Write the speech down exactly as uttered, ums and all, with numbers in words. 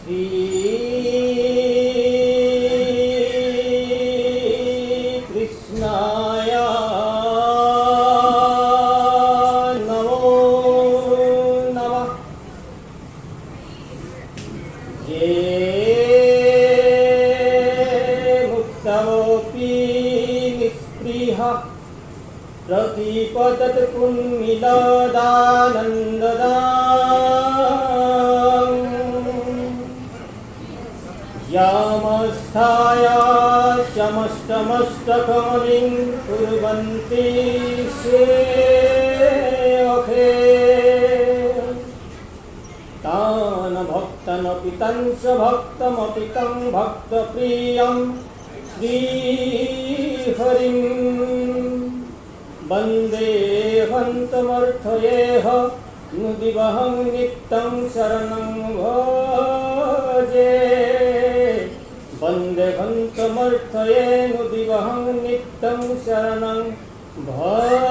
श्रीकृष्णाय नमो नमः। ये मुक्तोऽपि निःस्पृहः प्रतिपतत् पुण्यदानन्ददाम् यामस्थाय शमष्टमष्टकमलिं कुर्वन्ति सेवके तान् भक्तनपि तं च भक्तमपि तं भक्तप्रियं श्रीहरिं वन्देऽहन्तमर्थयेह नुदिवहं नित्यं शरणं भजे। वन्देऽहन्तमर्थये नुदिवहं नित्यं शरणं भजे।